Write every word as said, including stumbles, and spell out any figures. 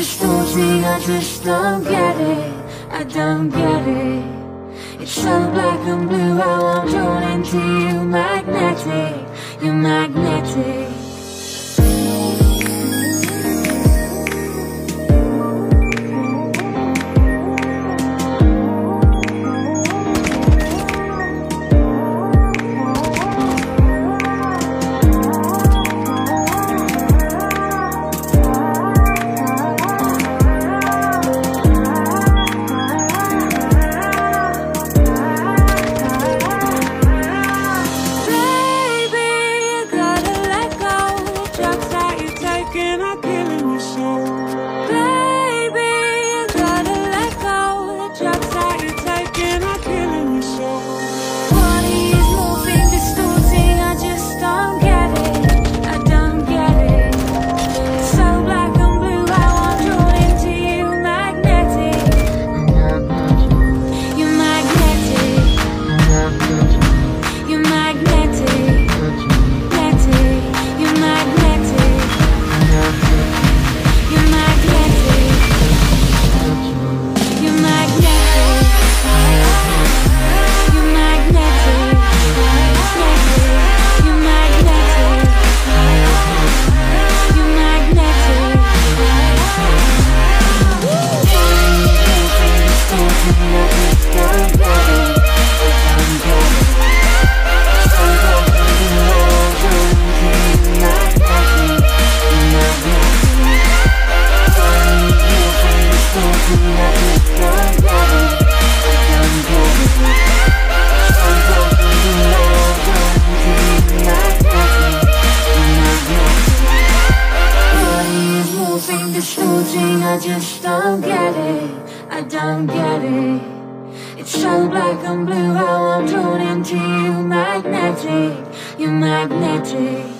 distorting, I just don't get it, I don't get it. It's so black and blue how I'm drawn into you, magnetic, you're magnetic. I just don't get it, I don't get it. It's so black and blue how I'm drawn into you, magnetic, you're magnetic.